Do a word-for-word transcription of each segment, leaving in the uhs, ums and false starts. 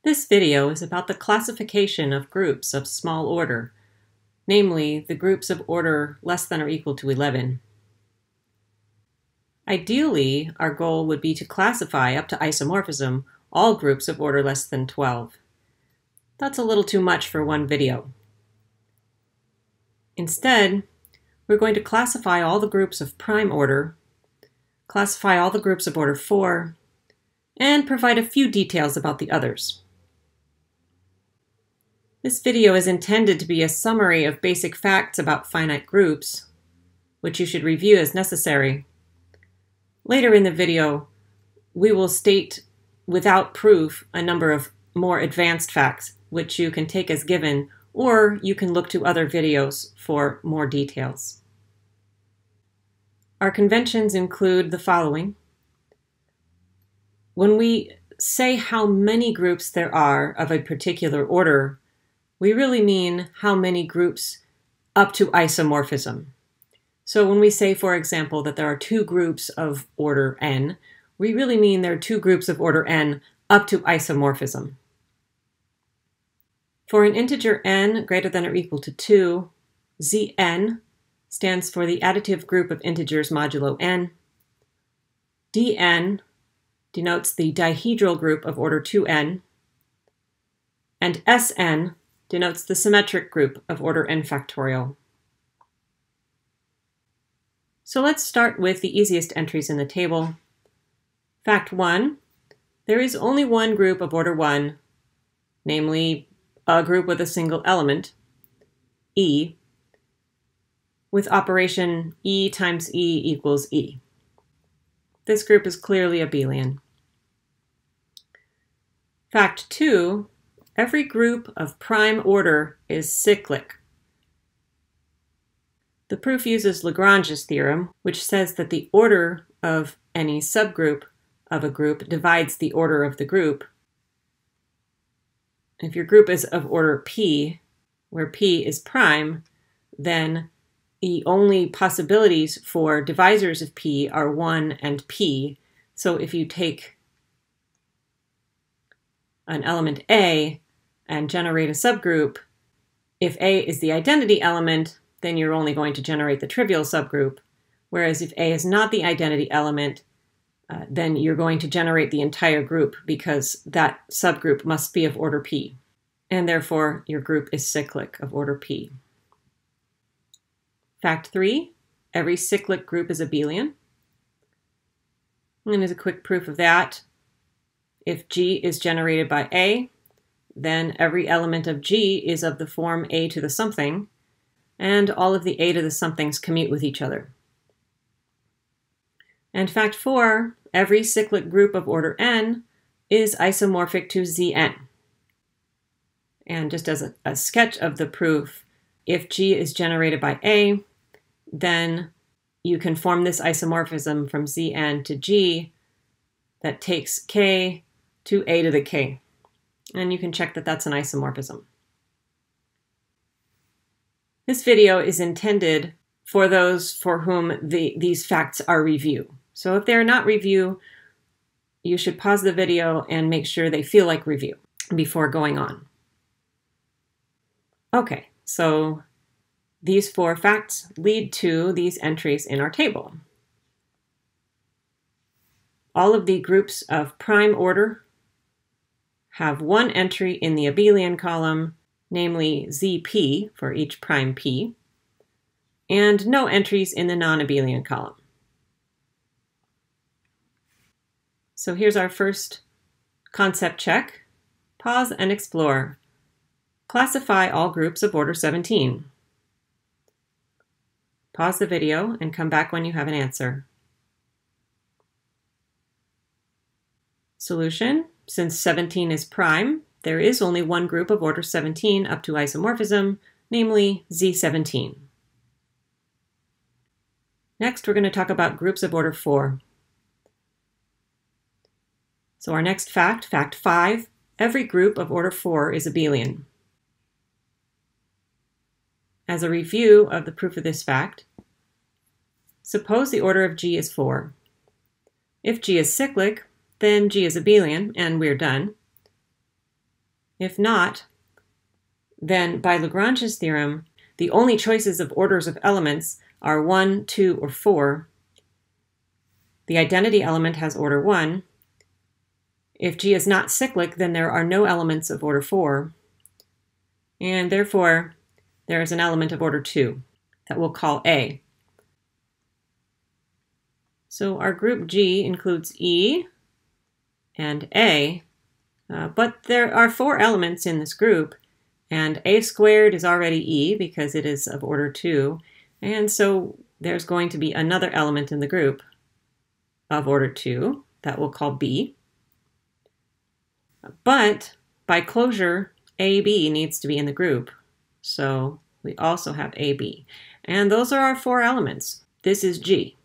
This video is about the classification of groups of small order, namely the groups of order less than or equal to eleven. Ideally, our goal would be to classify up to isomorphism all groups of order less than twelve. That's a little too much for one video. Instead, we're going to classify all the groups of prime order, classify all the groups of order four, and provide a few details about the others. This video is intended to be a summary of basic facts about finite groups, which you should review as necessary. Later in the video, we will state without proof a number of more advanced facts, which you can take as given, or you can look to other videos for more details. Our conventions include the following. When we say how many groups there are of a particular order, we really mean how many groups up to isomorphism. So when we say, for example, that there are two groups of order n, we really mean there are two groups of order n up to isomorphism. For an integer n greater than or equal to two, Zn stands for the additive group of integers modulo n. Dn denotes the dihedral group of order two n. And Sn denotes the symmetric group of order n factorial. So let's start with the easiest entries in the table. Fact one, there is only one group of order one, namely a group with a single element, E, with operation E times E equals E. This group is clearly abelian. Fact two, every group of prime order is cyclic. The proof uses Lagrange's theorem, which says that the order of any subgroup of a group divides the order of the group. If your group is of order P, where P is prime, then the only possibilities for divisors of P are one and P. So if you take an element A and generate a subgroup, if A is the identity element, then you're only going to generate the trivial subgroup. Whereas if A is not the identity element, uh, then you're going to generate the entire group because that subgroup must be of order P. And therefore, your group is cyclic of order P. Fact three, every cyclic group is abelian. And as a quick proof of that, if G is generated by A, then every element of G is of the form A to the something, and all of the A to the somethings commute with each other. And fact four, every cyclic group of order n is isomorphic to Zn. And just as a, a sketch of the proof, if G is generated by A, then you can form this isomorphism from Zn to G that takes K to A to the K. And you can check that that's an isomorphism. This video is intended for those for whom the, these facts are review. So if they're not review, you should pause the video and make sure they feel like review before going on. Okay, so these four facts lead to these entries in our table. All of the groups of prime order have one entry in the abelian column, namely Z P for each prime P, and no entries in the non-abelian column. So here's our first concept check. Pause and explore. Classify all groups of order seventeen. Pause the video and come back when you have an answer. Solution. Since seventeen is prime, there is only one group of order seventeen up to isomorphism, namely Z seventeen. Next, we're going to talk about groups of order four. So our next fact, fact five, every group of order four is abelian. As a review of the proof of this fact, suppose the order of G is four. If G is cyclic, then G is abelian, and we're done. If not, then by Lagrange's theorem, the only choices of orders of elements are one, two, or four. The identity element has order one. If G is not cyclic, then there are no elements of order four. And therefore, there is an element of order two that we'll call A. So our group G includes E and A, uh, but there are four elements in this group, and A squared is already E because it is of order two, and so there's going to be another element in the group of order two that we'll call B. But by closure, A B needs to be in the group, so we also have A B. And those are our four elements. This is G.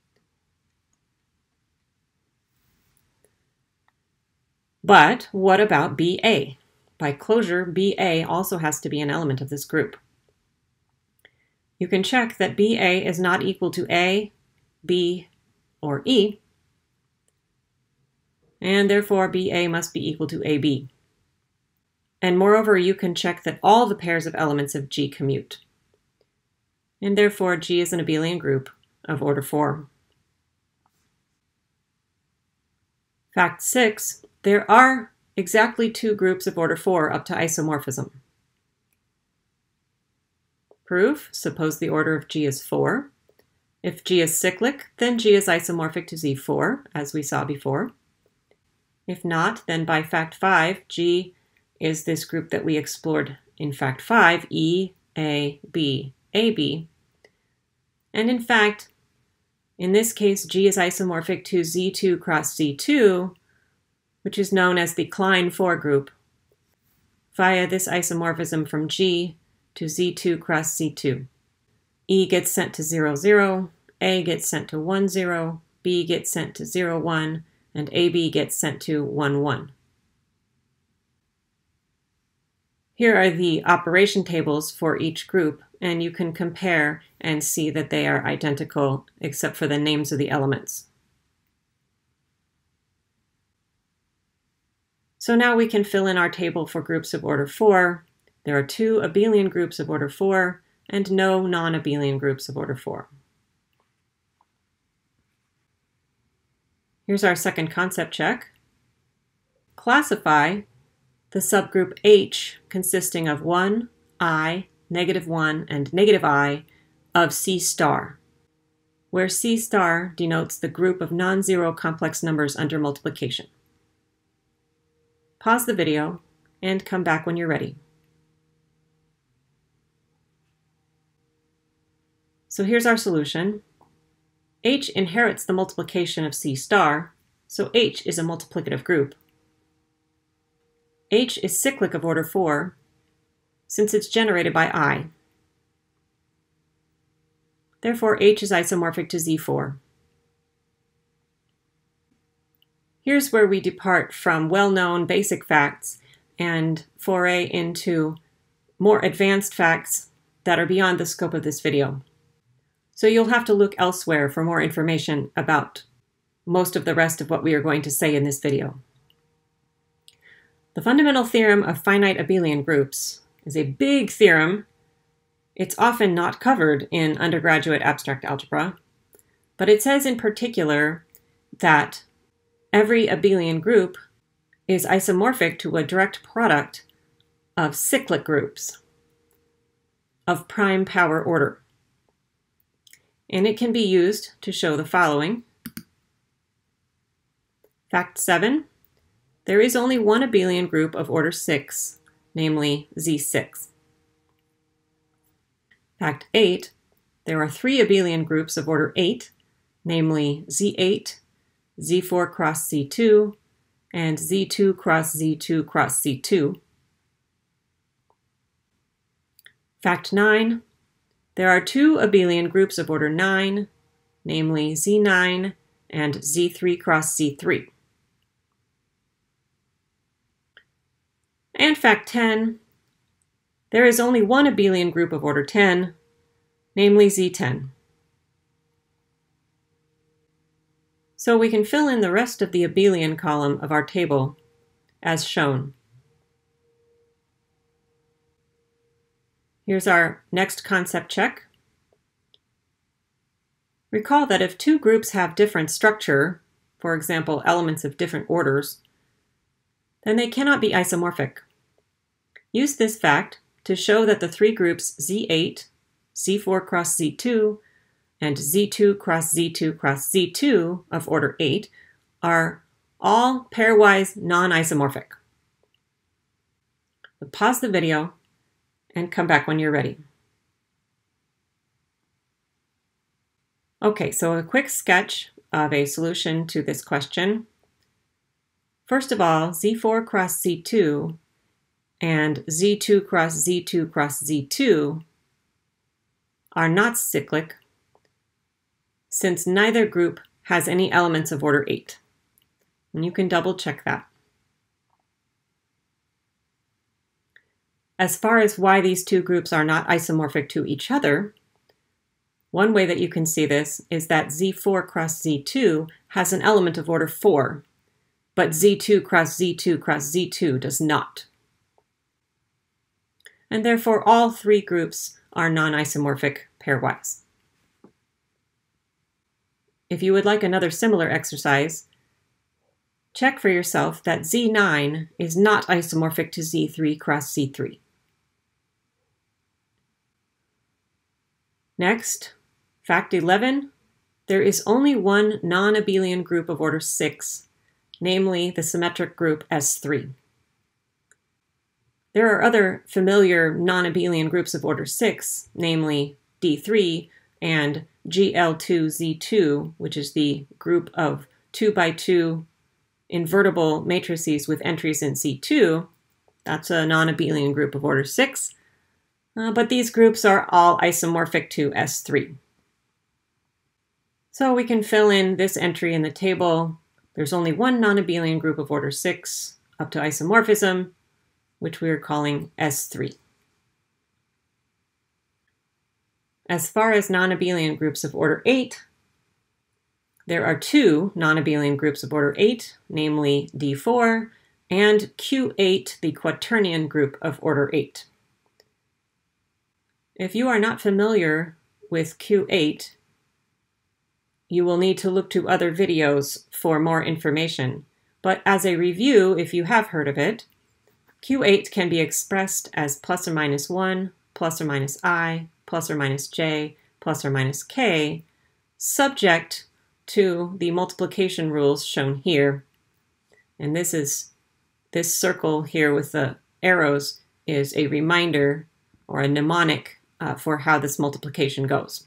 But what about B A? By closure, B A also has to be an element of this group. You can check that B A is not equal to A, B, or E, and therefore B A must be equal to A B. And moreover, you can check that all the pairs of elements of G commute. And therefore, G is an abelian group of order four. Fact six, there are exactly two groups of order four up to isomorphism. Proof, suppose the order of G is four. If G is cyclic, then G is isomorphic to Z four, as we saw before. If not, then by fact five, G is this group that we explored in fact five, E, A, B, A, B. And in fact, in this case, G is isomorphic to Z two cross Z two, which is known as the Klein four group, via this isomorphism from G to Z two cross Z two. E gets sent to zero, zero, A gets sent to one, zero, B gets sent to zero, one, and A B gets sent to one, one. Here are the operation tables for each group, and you can compare and see that they are identical except for the names of the elements. So now we can fill in our table for groups of order four. There are two abelian groups of order four and no non-abelian groups of order four. Here's our second concept check. Classify the subgroup H consisting of one, I, negative one, and negative I of C star, where C star denotes the group of non-zero complex numbers under multiplication. Pause the video and come back when you're ready. So here's our solution. H inherits the multiplication of C star, so H is a multiplicative group. H is cyclic of order four, since it's generated by I. Therefore, H is isomorphic to Z four. Here's where we depart from well-known basic facts and foray into more advanced facts that are beyond the scope of this video. So you'll have to look elsewhere for more information about most of the rest of what we are going to say in this video. The fundamental theorem of finite abelian groups is a big theorem. It's often not covered in undergraduate abstract algebra, but it says in particular that every abelian group is isomorphic to a direct product of cyclic groups of prime power order. And it can be used to show the following. Fact seven, there is only one abelian group of order six, namely Z six. Fact eight, there are three abelian groups of order eight, namely Z eight, Z four cross Z two, and Z two cross Z two cross Z two. Fact nine, there are two abelian groups of order nine, namely Z nine and Z three cross Z three. And fact ten, there is only one abelian group of order ten, namely Z ten. So we can fill in the rest of the abelian column of our table as shown. Here's our next concept check. Recall that if two groups have different structure, for example, elements of different orders, then they cannot be isomorphic. Use this fact to show that the three groups Z eight, Z four cross Z two, and Z two cross Z two cross Z two of order eight are all pairwise non-isomorphic. Pause the video and come back when you're ready. Okay, so a quick sketch of a solution to this question. First of all, Z four cross Z two and Z two cross Z two cross Z two are not cyclic since neither group has any elements of order eight. And you can double check that. As far as why these two groups are not isomorphic to each other, one way that you can see this is that Z four cross Z two has an element of order four, but Z two cross Z two cross Z two does not. And therefore, all three groups are non-isomorphic pairwise. If you would like another similar exercise, check for yourself that Z nine is not isomorphic to Z three cross Z three. Next, fact eleven, there is only one non-abelian group of order six, namely the symmetric group S three. There are other familiar non-abelian groups of order six, namely D three and G L two Z two, which is the group of two by two invertible matrices with entries in C two. That's a non-abelian group of order six. Uh, but these groups are all isomorphic to S three. So we can fill in this entry in the table. There's only one non-abelian group of order six up to isomorphism, which we are calling S three. As far as non-abelian groups of order eight, there are two non-abelian groups of order eight, namely D four and Q eight, the quaternion group of order eight. If you are not familiar with Q eight, you will need to look to other videos for more information. But as a review, if you have heard of it, Q eight can be expressed as plus or minus one, plus or minus I, plus or minus j, plus or minus k, subject to the multiplication rules shown here. And this is this circle here with the arrows is a reminder or a mnemonic uh, for how this multiplication goes.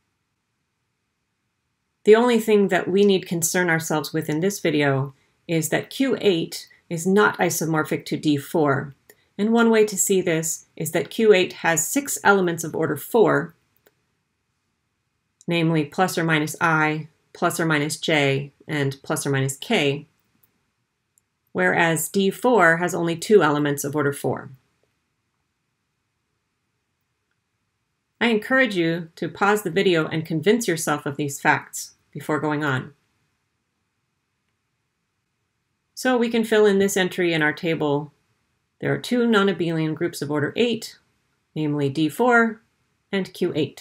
The only thing that we need concern ourselves with in this video is that Q eight is not isomorphic to D four. And one way to see this is that Q eight has six elements of order four, namely plus or minus I, plus or minus j, and plus or minus k, whereas D four has only two elements of order four. I encourage you to pause the video and convince yourself of these facts before going on. So we can fill in this entry in our table. There are two non-abelian groups of order eight, namely D four and Q eight.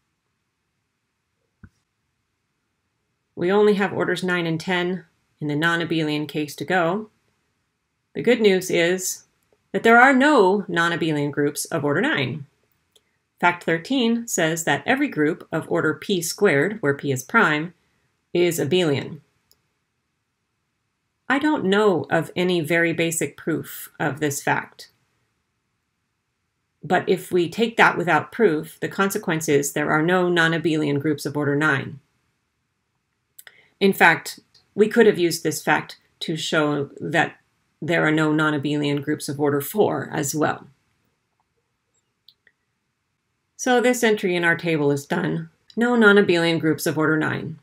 We only have orders nine and ten in the non-abelian case to go. The good news is that there are no non-abelian groups of order nine. Fact thirteen says that every group of order p squared, where p is prime, is abelian. I don't know of any very basic proof of this fact. But if we take that without proof, the consequence is there are no non-abelian groups of order nine. In fact, we could have used this fact to show that there are no non-abelian groups of order four as well. So this entry in our table is done. No non-abelian groups of order nine.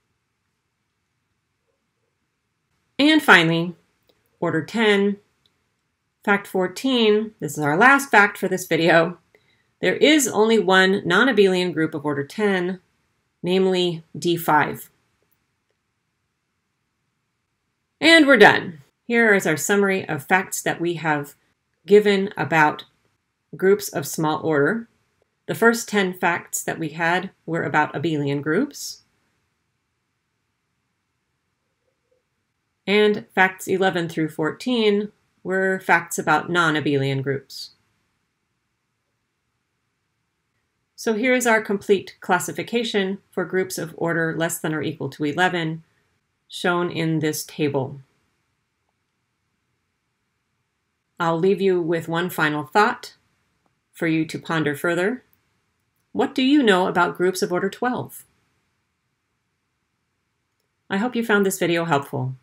And finally, order ten, fact fourteen, this is our last fact for this video. There is only one non-abelian group of order ten, namely D five. And we're done. Here is our summary of facts that we have given about groups of small order. The first ten facts that we had were about abelian groups. And facts eleven through fourteen were facts about non-abelian groups. So here's our complete classification for groups of order less than or equal to eleven, shown in this table. I'll leave you with one final thought for you to ponder further. What do you know about groups of order twelve? I hope you found this video helpful.